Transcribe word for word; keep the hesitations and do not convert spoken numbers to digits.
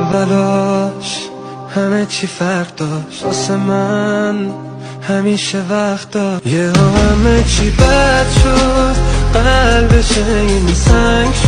بلاش همه چی فرق داشت، واسه من همیشه وقت داشت. یه همه چی بد شد، قلبش این سنگ